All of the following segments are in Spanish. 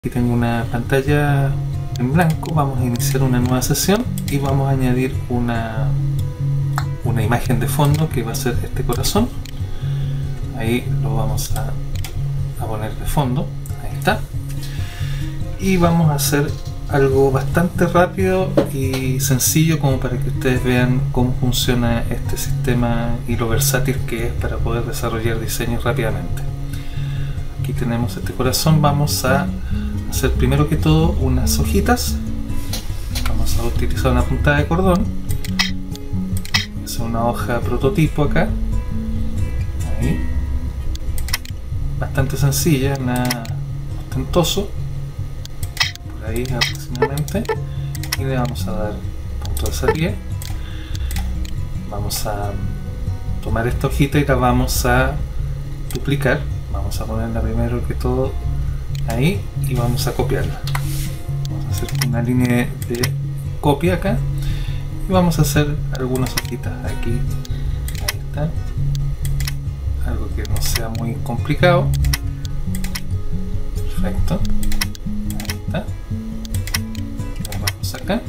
Aquí tengo una pantalla en blanco. Vamos a iniciar una nueva sesión y vamos a añadir una imagen de fondo que va a ser este corazón. Ahí lo vamos a poner de fondo. Ahí está. Y vamos a hacer algo bastante rápido y sencillo, como para que ustedes vean cómo funciona este sistema y lo versátil que es para poder desarrollar diseños rápidamente. Aquí tenemos este corazón. Vamos a hacer primero que todo unas hojitas. Vamos a utilizar una puntada de cordón. Es una hoja prototipo acá. Ahí. Bastante sencilla, nada ostentoso. Por ahí aproximadamente. Y le vamos a dar punto de salida. Vamos a tomar esta hojita y la vamos a duplicar. Vamos a ponerla primero que todo ahí y vamos a copiarla. Vamos a hacer una línea de copia acá y vamos a hacer algunas hojitas aquí. Ahí está. Algo que no sea muy complicado. Perfecto. Ahí está. Vamos acá.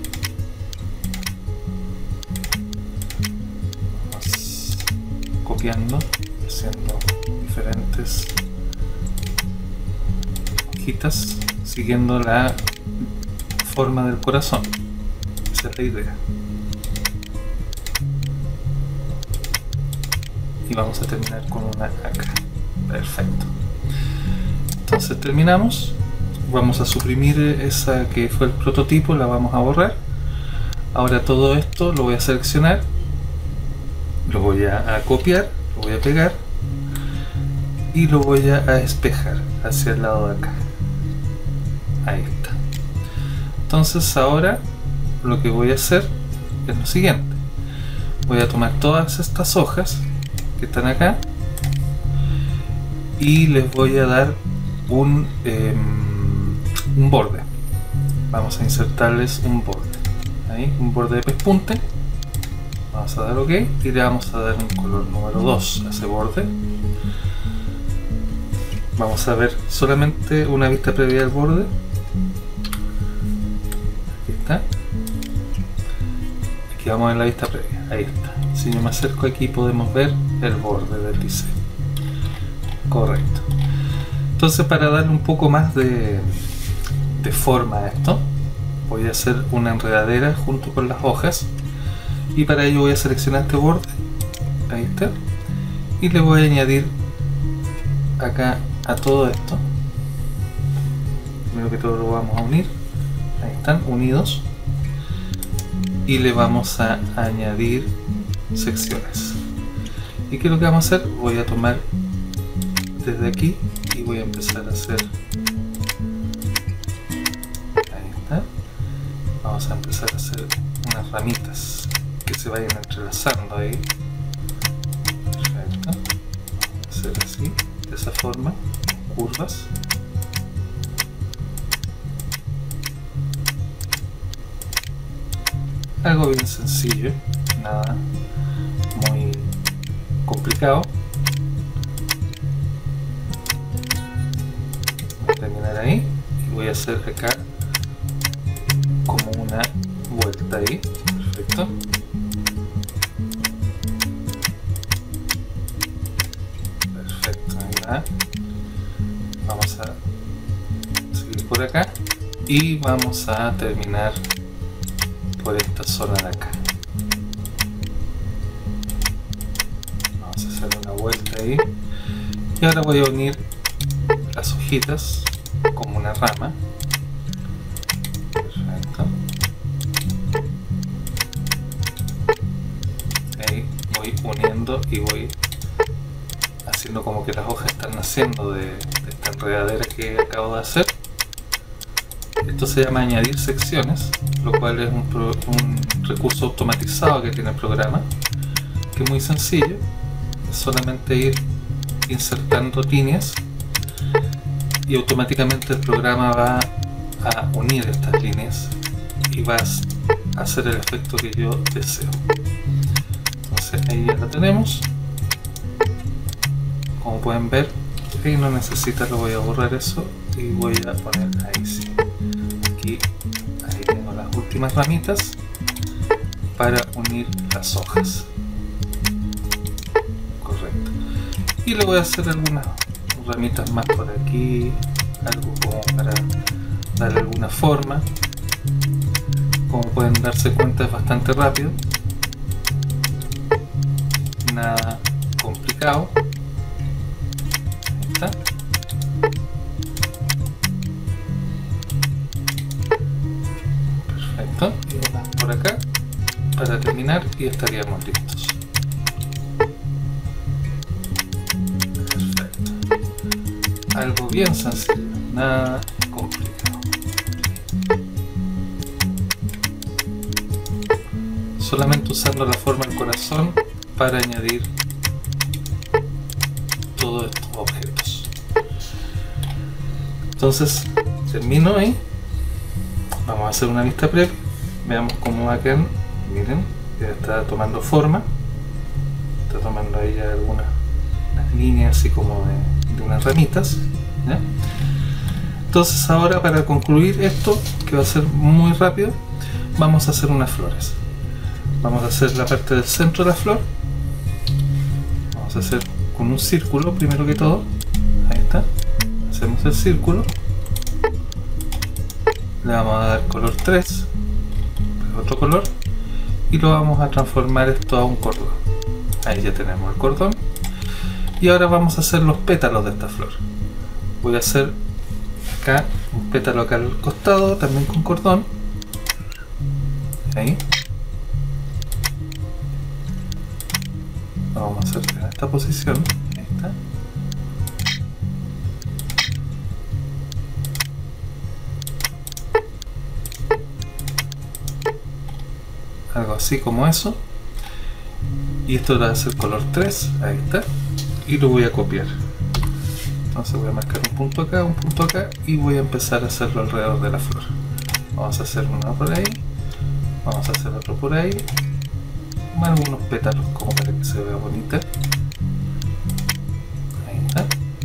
Vamos copiando, haciendo diferentes hojitas siguiendo la forma del corazón. Esa es la idea. Y vamos a terminar con una acá. Perfecto. Entonces terminamos. Vamos a suprimir esa que fue el prototipo, la vamos a borrar. Ahora todo esto lo voy a seleccionar, lo voy a copiar, lo voy a pegar y lo voy a espejar hacia el lado de acá. Ahí está. Entonces ahora lo que voy a hacer es lo siguiente. Voy a tomar todas estas hojas que están acá y les voy a dar un borde. Vamos a insertarles un borde. Ahí, un borde de pespunte. Vamos a dar OK y le vamos a dar un color número 2 a ese borde. Vamos a ver solamente una vista previa del borde. Aquí está. Aquí vamos a ver la vista previa. Ahí está. Si yo me acerco aquí podemos ver el borde del diseño. Correcto. Entonces, para darle un poco más de forma a esto, voy a hacer una enredadera junto con las hojas. Y para ello voy a seleccionar este borde. Ahí está. Y le voy a añadir acá a todo esto. Primero que todo lo vamos a unir. Ahí están unidos. Y le vamos a añadir secciones. ¿Y qué es lo que vamos a hacer? Voy a tomar desde aquí y voy a empezar a hacer. Ahí está. Vamos a empezar a hacer unas ramitas que se vayan entrelazando ahí. Perfecto. Vamos a hacer así, de esa forma, curvas. Algo bien sencillo, nada muy complicado. Voy a terminar ahí y voy a hacer acá como una vuelta ahí. Perfecto. Perfecto, ahí va. Vamos a seguir por acá y vamos a terminar por esta zona de acá. Vamos a hacer una vuelta ahí y ahora voy a unir las hojitas como una rama. Perfecto. Ahí voy uniendo y voy haciendo como que las hojas están naciendo de esta enredadera que acabo de hacer. Esto se llama añadir secciones, lo cual es un recurso automatizado que tiene el programa, que es muy sencillo. Es solamente ir insertando líneas y automáticamente el programa va a unir estas líneas y va a hacer el efecto que yo deseo. Entonces ahí ya la tenemos. Como pueden ver, ahí no necesita, lo voy a borrar eso y voy a poner ahí sí. Aquí, ahí tengo las últimas ramitas para unir las hojas. Correcto. Y le voy a hacer algunas ramitas más por aquí, algo como para darle alguna forma. Como pueden darse cuenta, es bastante rápido, nada complicado. Ahí está. Perfecto, y vamos por acá para terminar y estaríamos listos. Perfecto, algo bien sencillo, nada complicado. Solamente usando la forma del corazón para añadir todos estos objetos. Entonces termino ahí. Vamos a hacer una vista previa. Veamos cómo va a quedar. Miren, ya está tomando forma. Está tomando ahí ya algunas líneas así como de unas ramitas, ¿ya? Entonces ahora, para concluir esto, que va a ser muy rápido, vamos a hacer unas flores. Vamos a hacer la parte del centro de la flor. Vamos a hacer con un círculo primero que todo. Ahí está. Hacemos el círculo. Le vamos a dar color 3, otro color, y lo vamos a transformar esto a un cordón. Ahí ya tenemos el cordón. Y ahora vamos a hacer los pétalos de esta flor. Voy a hacer acá un pétalo acá al costado, también con cordón. Ahí. Lo vamos a hacer en esta posición. Ahí está. Algo así como eso. Y esto va a ser color 3. Ahí está. Y lo voy a copiar. Entonces voy a marcar un punto acá y voy a empezar a hacerlo alrededor de la flor. Vamos a hacer uno por ahí. Vamos a hacer otro por ahí. Algunos pétalos como para que se vea bonita. Ahí está.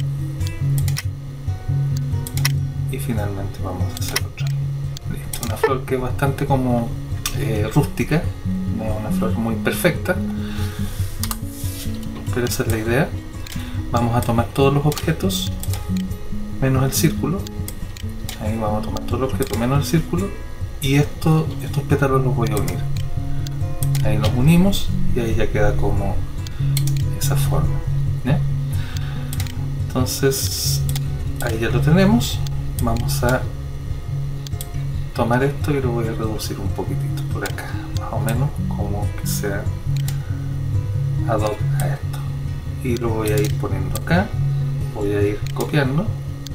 Y finalmente vamos a hacer otra. Listo, una flor que es bastante como rústica, no es una flor muy perfecta, pero esa es la idea. Vamos a tomar todos los objetos menos el círculo. Ahí vamos a tomar todos los objetos menos el círculo, y estos pétalos los voy a unir. Ahí los unimos y ahí ya queda como esa forma, ¿ya? Entonces ahí ya lo tenemos. Vamos a tomar esto y lo voy a reducir un poquitito por acá, más o menos como que sea ad hoc a esto, y lo voy a ir poniendo acá. Voy a ir copiando.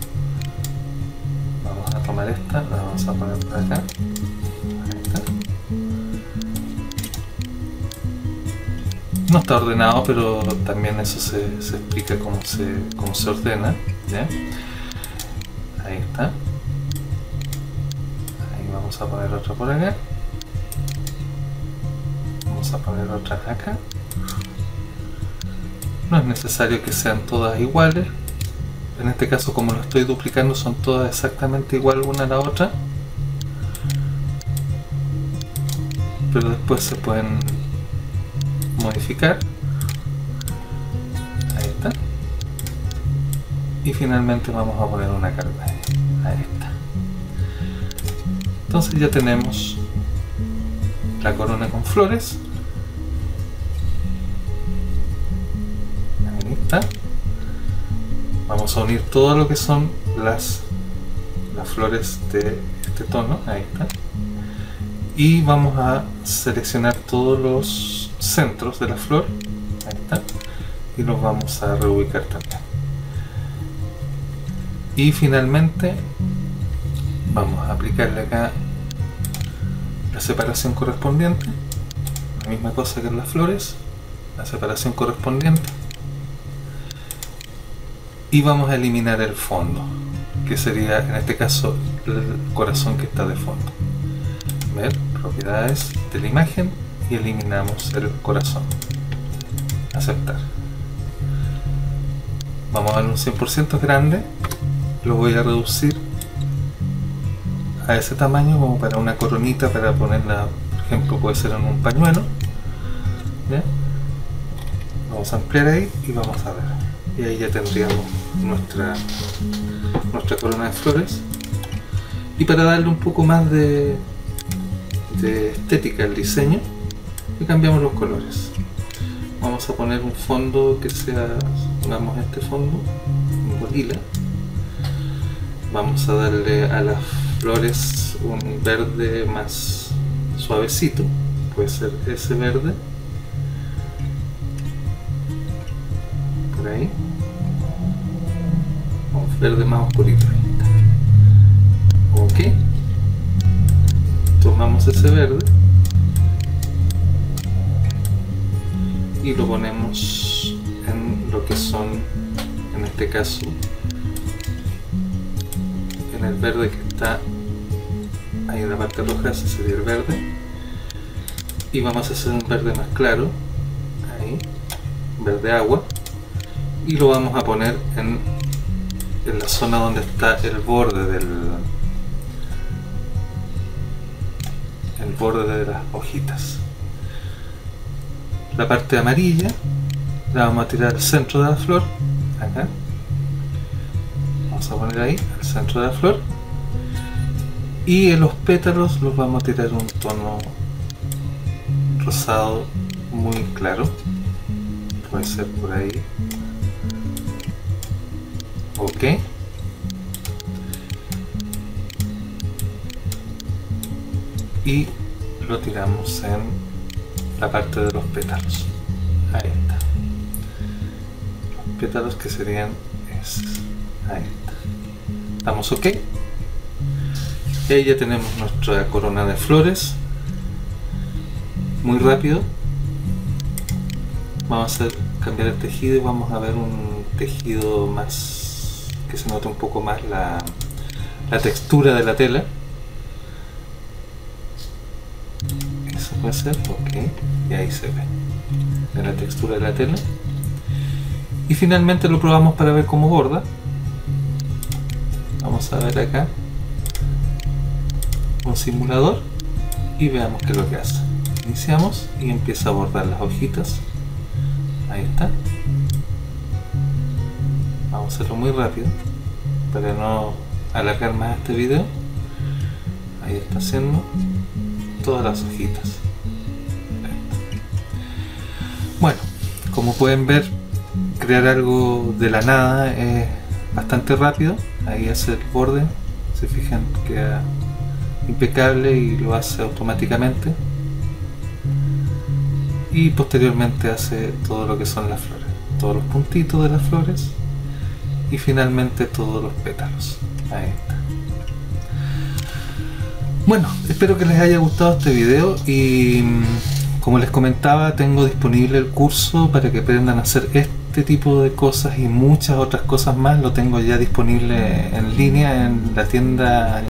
Vamos a tomar esta, la vamos a poner por acá. Ahí está. No está ordenado, pero también eso se explica cómo se ordena, ¿ya? Ahí está. Ahí vamos a poner otra por acá. Vamos a poner otra acá. No es necesario que sean todas iguales. En este caso, como lo estoy duplicando, son todas exactamente igual una a la otra. Pero después se pueden modificar. Ahí está. Y finalmente vamos a poner una carga. Ahí está. Entonces ya tenemos la corona con flores. Ahí está. Vamos a unir todo lo que son las flores de este tono. Ahí está. Y vamos a seleccionar todos los centros de la flor. Ahí está. Y los vamos a reubicar también. Y finalmente vamos a aplicarle acá la separación correspondiente, la misma cosa que en las flores, la separación correspondiente, y vamos a eliminar el fondo, que sería en este caso el corazón que está de fondo. Ver, propiedades de la imagen, y eliminamos el corazón. Aceptar. Vamos a darle un 100% grande, lo voy a reducir a ese tamaño como para una coronita, para ponerla, por ejemplo, puede ser en un pañuelo. ¿Ya? Vamos a ampliar ahí y vamos a ver, y ahí ya tendríamos nuestra corona de flores. Y para darle un poco más de estética al diseño, le cambiamos los colores. Vamos a poner un fondo que sea, pongamos este fondo, un lila. Vamos a darle a las flores un verde más suavecito, puede ser ese verde, por ahí, un verde más oscurito. Ok, tomamos ese verde y lo ponemos en lo que son, en este caso, en el verde que está ahí en la parte roja, ese sería el verde, y vamos a hacer un verde más claro, ahí, verde agua, y lo vamos a poner en la zona donde está el borde de las hojitas. La parte amarilla la vamos a tirar al centro de la flor, acá, vamos a poner ahí, al centro de la flor, y en los pétalos los vamos a tirar un tono rosado muy claro, puede ser por ahí. Ok, y lo tiramos en la parte de los pétalos, ahí está, los pétalos que serían esos, ahí está. Damos ok, y ahí ya tenemos nuestra corona de flores. Muy rápido vamos a cambiar el tejido y vamos a ver un tejido más, que se note un poco más la textura de la tela. Eso puede ser, ok, y ahí se ve la textura de la tela. Y finalmente lo probamos para ver cómo borda. Vamos a ver acá un simulador y veamos qué es lo que hace. Iniciamos y empieza a bordar las hojitas. Ahí está. Vamos a hacerlo muy rápido para no alargar más este video. Ahí está haciendo todas las hojitas. Bueno, como pueden ver, crear algo de la nada es bastante rápido. Ahí hace el borde, se fijan, queda impecable y lo hace automáticamente, y posteriormente hace todo lo que son las flores, todos los puntitos de las flores y finalmente todos los pétalos. Ahí está. Bueno, espero que les haya gustado este video y como les comentaba, tengo disponible el curso para que aprendan a hacer este tipo de cosas y muchas otras cosas más. Lo tengo ya disponible en línea en la tienda